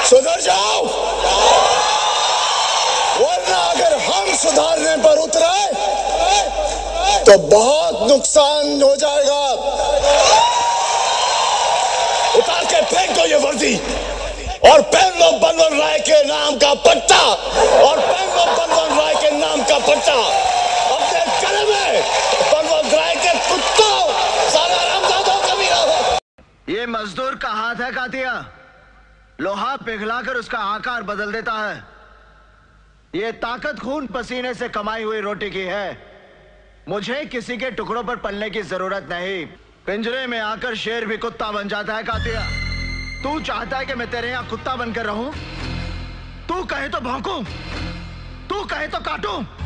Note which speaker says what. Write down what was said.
Speaker 1: सुधर जाओ, वरना अगर हम सुधारने पर उतरे तो बहुत नुकसान हो जाएगा। उतार के फेंक दो ये वर्दी और पहन लो बलवन राय के नाम का पट्टा, और पहन लो बलवन राय के नाम का पट्टा अपने गले में। बलवन राय के कुत्तों, साला रामजादों कमीना हो।
Speaker 2: ये मजदूर का हाथ है कातिया, लोहा पिघलाकर उसका आकार बदल देता है। ये ताकत खून पसीने से कमाई हुई रोटी की है। मुझे किसी के टुकड़ों पर पलने की जरूरत नहीं। पिंजरे में आकर शेर भी कुत्ता बन जाता है कातिया। तू चाहता है कि मैं तेरे यहां कुत्ता बनकर रहूं? तू कहे तो भौंकूं, तू कहे तो काटूं।